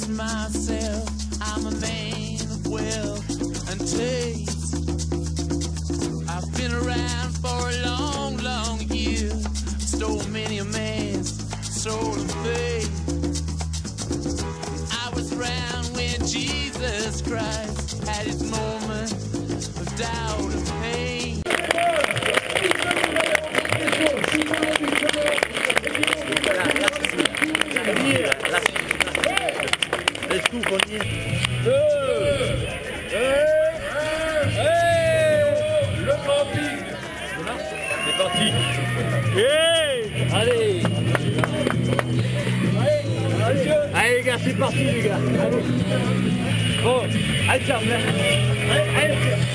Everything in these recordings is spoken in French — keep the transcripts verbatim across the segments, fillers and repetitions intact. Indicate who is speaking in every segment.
Speaker 1: myself, I'm a man of wealth and taste. I've been around for a long, long year, stole many a man's soul of faith. I was around when Jesus Christ had his moment of doubt and pain.
Speaker 2: Let's go, Bonnie. Le parti. C'est parti. Yeah. Allez. Allez, allez les gars, c'est parti les gars. Allez. Bon, allez, tiens, allez, allez.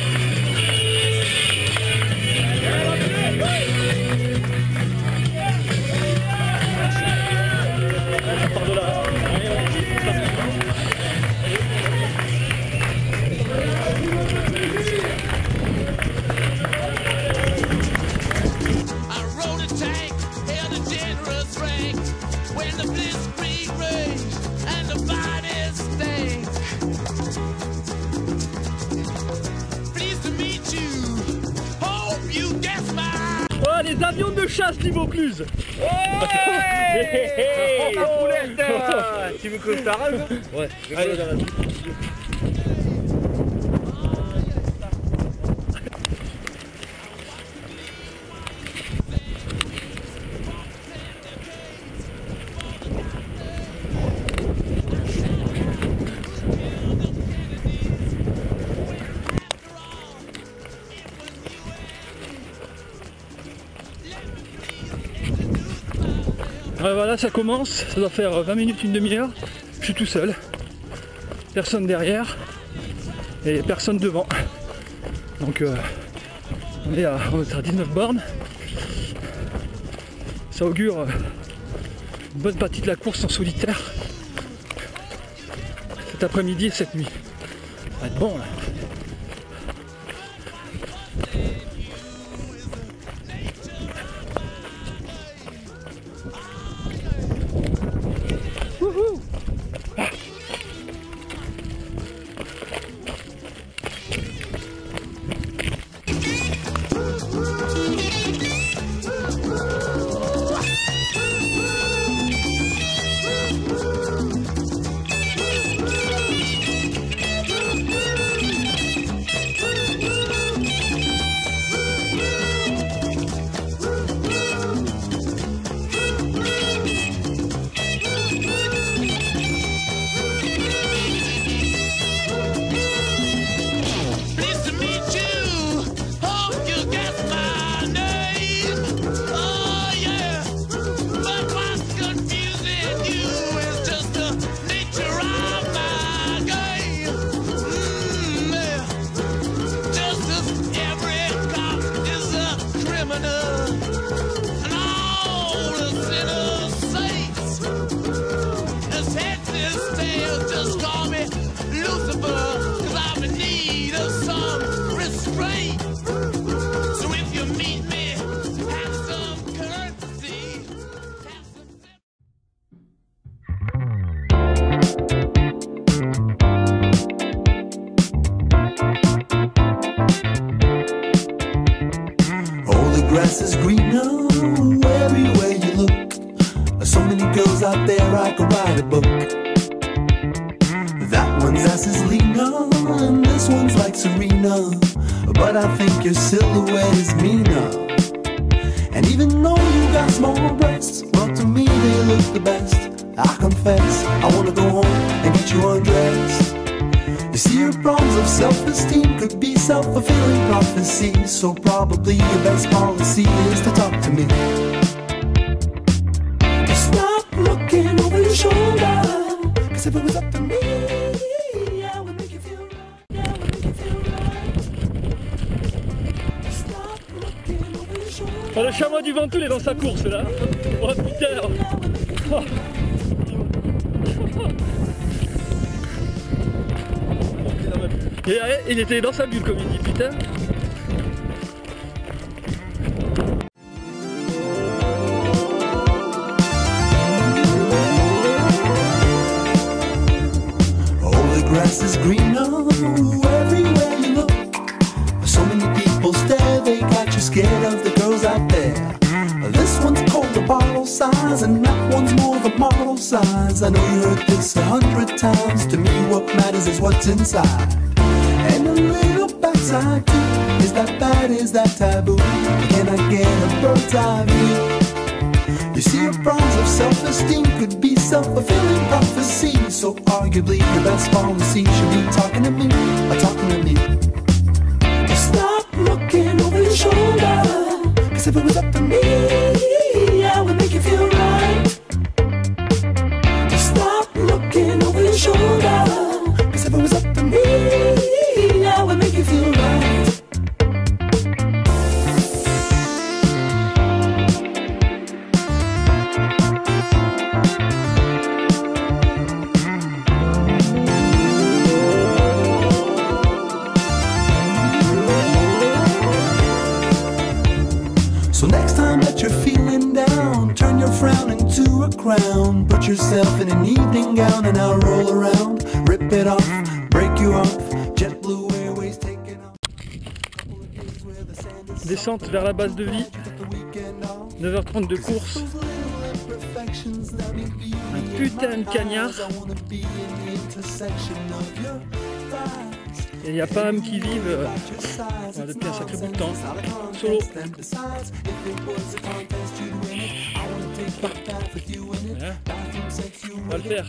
Speaker 3: Oh, les avions de chasse du Vaucluse.
Speaker 2: Ouais. La poulette. Tu veux que je t'arrête? Ouais. Allez.
Speaker 3: Ouais, voilà, ça commence, ça doit faire vingt minutes, une demi-heure. Je suis tout seul, personne derrière et personne devant. Donc euh, on est à, on est à dix-neuf bornes. Ça augure euh, une bonne partie de la course en solitaire cet après-midi et cette nuit. Ça va être bon là.
Speaker 4: Grass is greener everywhere you look. So many girls out there I could write a book. That one's ass is leaner and this one's like Serena, but I think your silhouette is meaner. And even though you got small breasts, well to me they look the best. I confess, I wanna go home and get you undressed. You see, your problems of self-esteem could be self-fulfilling prophecy. So probably your best policy is to talk to me. Stop looking over your shoulder, cause if it was up to me, I would make you feel right, I would make you feel right. Stop looking over your shoulder.
Speaker 3: Oh, le chamois du Ventoux est dans sa course là. Oh putain. Oh. Et il était dans sa bulle comme il dit, putain.
Speaker 4: scared of the girls out there. This one's called the bottle size, and that one's more the model size. I know you heard this a hundred times. To me what matters is what's inside. And a little backside too. Is that bad, is that taboo? Can I get a bird's eye view? You see, your problems of self-esteem could be self-fulfilling prophecy. So arguably your best policy should be talking to me, or talking to me. Stop looking over your shoulder, 'cause if it was up to me, I would make you feel right. Stop looking over your shoulder, 'cause if it was up to me, I would make you feel right. So next time that you're feeling down, turn your frown into a crown. Put yourself in an evening gown and I'll roll around. Rip it off, break you off. JetBlue Airways taking off.
Speaker 3: Descente vers la base de vie. neuf heures trente de course. Un putain de cagnard. Et il n'y a pas âme qui vive euh, depuis un sacré bout de temps. Solo. Voilà. On va le faire.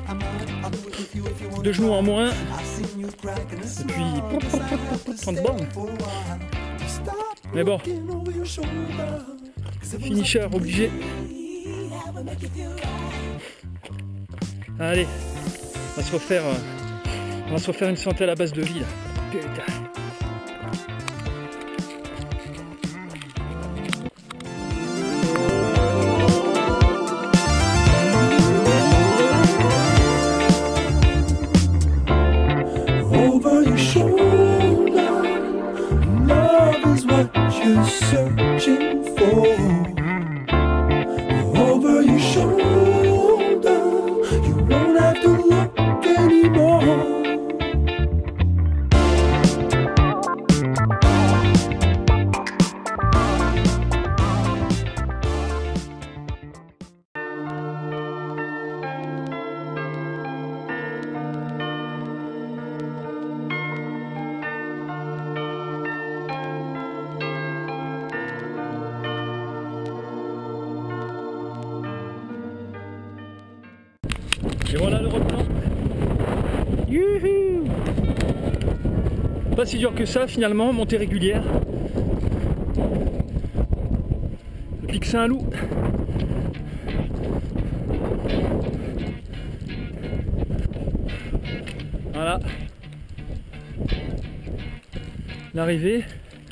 Speaker 3: Deux genoux en moins. Et puis pop, pop, pop, pop, trente bornes. Mais bon. Finisher obligé. Allez. On va se refaire. Euh, On va se refaire une santé à la base de vie là. Putain.
Speaker 4: Over your shoulder, love is what you're searching for. Over your shoulder, you won't have to look anymore.
Speaker 3: Et voilà le replan. Youhou! Pas si dur que ça finalement, montée régulière. Le pic Saint-Loup. Voilà. L'arrivée.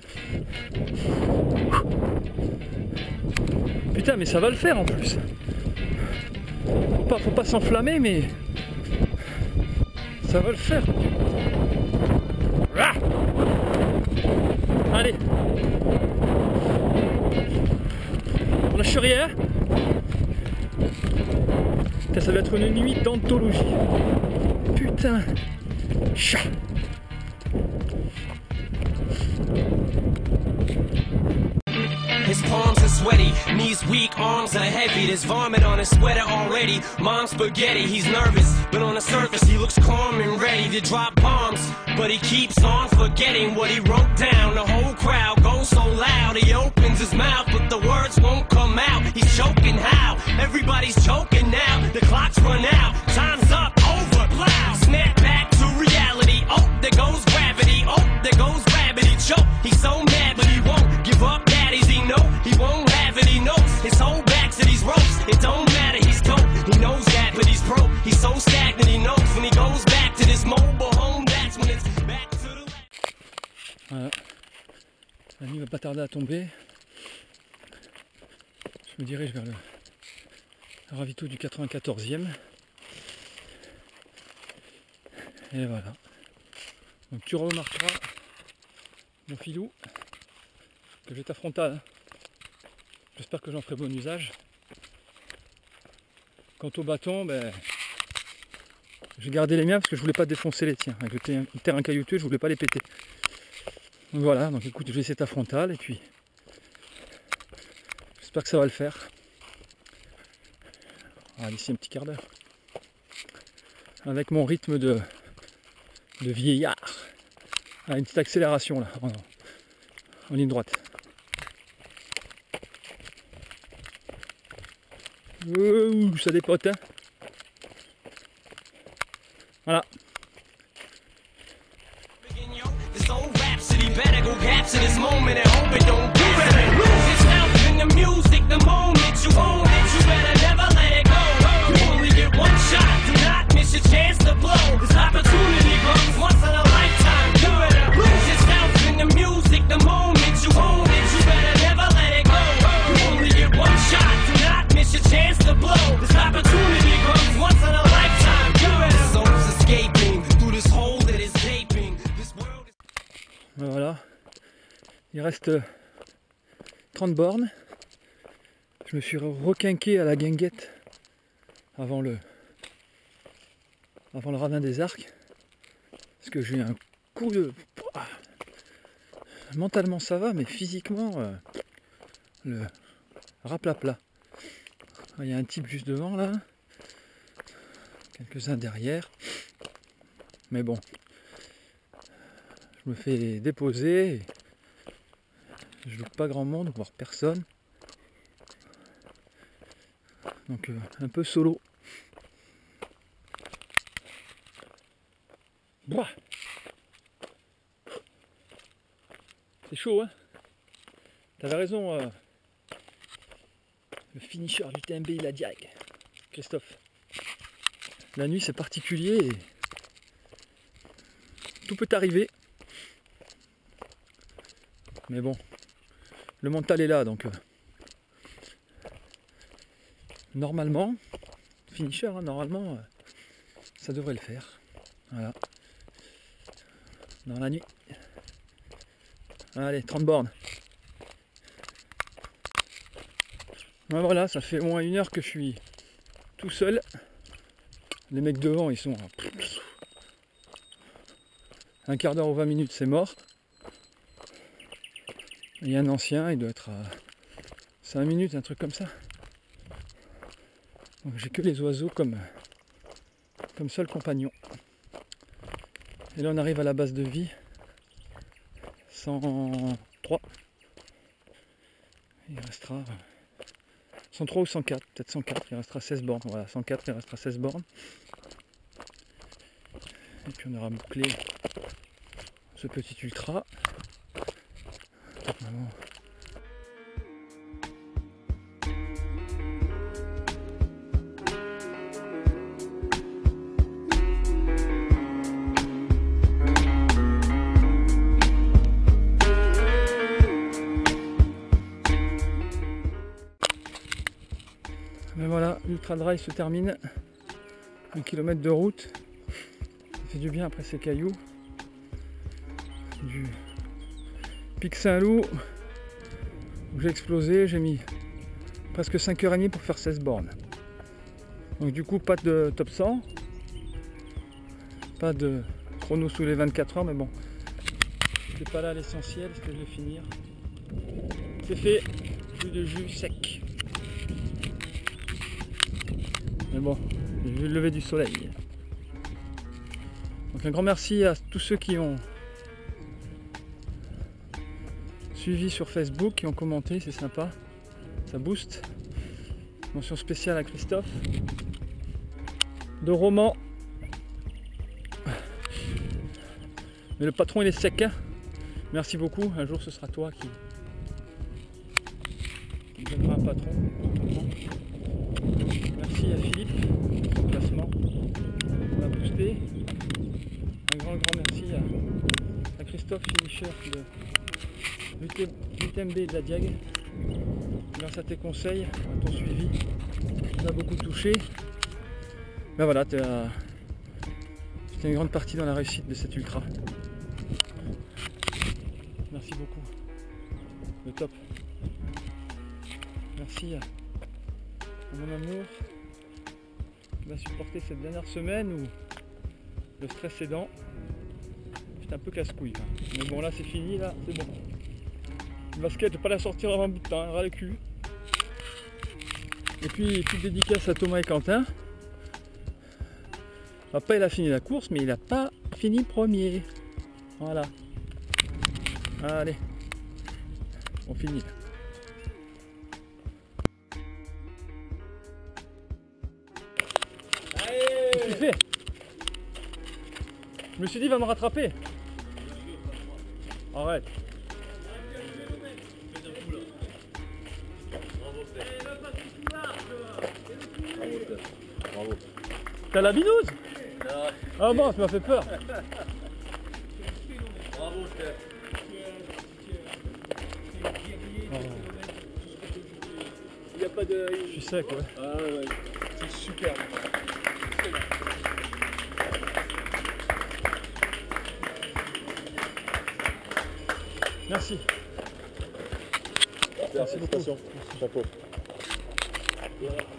Speaker 3: Putain mais ça va le faire en plus. Faut pas, faut pas s'enflammer mais ça va le faire. Ah, allez. On lâche rien. Putain, ça doit être une nuit d'anthologie. Putain. Chat.
Speaker 5: His palms are sweaty, knees weak, arms are heavy. There's vomit on his sweater already. Mom's spaghetti, he's nervous, but on the surface he looks calm and ready to drop bombs. But he keeps on forgetting what he wrote down. The whole crowd goes so loud, he opens his mouth, but the words won't come out. He's choking how? Everybody's choking now. The clock's run out, time's up, over, plow. Snap back to reality. Oh, there goes gravity. Oh, there goes gravity. Choke. He's so mad, but he won't give up. He won't have it, he knows his whole back to these ropes. It don't matter, he's dope. He knows that, but he's broke. He's so stagnant, he knows when he goes back to this mobile home, that's when it's back to the...
Speaker 3: Voilà. La nuit va pas tarder à tomber. Je me dirige vers le ravito du quatre-vingt-quatorzième. Et voilà. Donc tu remarqueras, mon filou, que j'ai ta frontale. J'espère que j'en ferai bon usage. Quant au bâton, ben, j'ai gardé les miens parce que je voulais pas défoncer les tiens. Avec le terrain caillouteux, je voulais pas les péter. Donc voilà, donc écoute, je vais essayer ta frontale et puis J'espère que ça va le faire. Ah, d'ici un petit quart d'heure. Avec mon rythme de, de vieillard. Ah, une petite accélération là, en, en ligne droite. Ouh, ça dépote, hein. Voilà. Voilà, il reste trente bornes. Je me suis requinqué à la guinguette avant le, avant le ravin des Arcs. Parce que j'ai eu un coup de... Mentalement ça va, mais physiquement, euh, le raplapla. Il y a un type juste devant là, quelques-uns derrière. Mais bon. Je me fais déposer, je loupe pas grand monde, voire personne. Donc euh, un peu solo. Boah. C'est chaud, hein. T'avais raison, euh, le finisher du T M B, la diag, Christophe. La nuit c'est particulier et tout peut arriver. Mais bon, le mental est là, donc euh, normalement, finisher, hein, normalement, euh, ça devrait le faire. Voilà. Dans la nuit. Allez, trente bornes. Ben voilà, ça fait au moins une heure que je suis tout seul. Les mecs devant, ils sont à un quart d'heure ou vingt minutes, c'est mort. Il y a un ancien, il doit être à cinq minutes, un truc comme ça. Donc j'ai que les oiseaux comme, comme seul compagnon. Et là on arrive à la base de vie. cent trois. Il restera cent trois ou cent quatre, peut-être cent quatre, il restera seize bornes. Voilà, cent quatre, il restera seize bornes. Et puis on aura bouclé ce petit ultra. Vraiment. Mais voilà, l'ultra dry se termine. Un kilomètre de route. Ça fait du bien après ces cailloux. Du Pic Saint-Loup où j'ai explosé, j'ai mis presque cinq heures trente pour faire seize bornes. Donc du coup pas de top cent, pas de chrono sous les vingt-quatre heures, mais bon, c'est pas là l'essentiel, c'est que je vais finir. C'est fait, jus de jus sec. Mais bon, j'ai vu le lever du soleil. Donc un grand merci à tous ceux qui ont suivi sur Facebook, qui ont commenté, c'est sympa, ça booste. Mention spéciale à Christophe de Roman. Mais le patron il est sec, hein. Merci beaucoup, un jour ce sera toi qui, qui me donnera un patron. Merci à Philippe pour le placement, on a boosté. Un grand grand merci à, à Christophe, finisher de l'U T M B et de la Diag. Grâce à tes conseils, à ton suivi, ça a beaucoup touché. Ben voilà, tu as une grande partie dans la réussite de cet ultra. Merci beaucoup. Le top. Merci à, à mon amour qui m'a supporté cette dernière semaine où le stress aidant, j'étais un peu casse-couille. Mais bon, là c'est fini, là c'est bon. Le basket, je vais pas la sortir avant un bout de temps, ras le cul. Et puis, petite dédicace à Thomas et Quentin. Papa, il a fini la course, mais il n'a pas fini premier. Voilà. Allez, on finit. Qu'est-ce que tu fais? Je me suis dit, il va me rattraper. Arrête.
Speaker 2: Bravo.
Speaker 3: T'as la binouse? Ah bon, ça m'a fait peur.
Speaker 2: Bravo, chef. Il n'y a pas de...
Speaker 3: Je suis sec, ouais.
Speaker 2: Ah ouais, c'est super.
Speaker 3: Merci.
Speaker 2: Merci beaucoup. Chapeau.
Speaker 3: Voilà.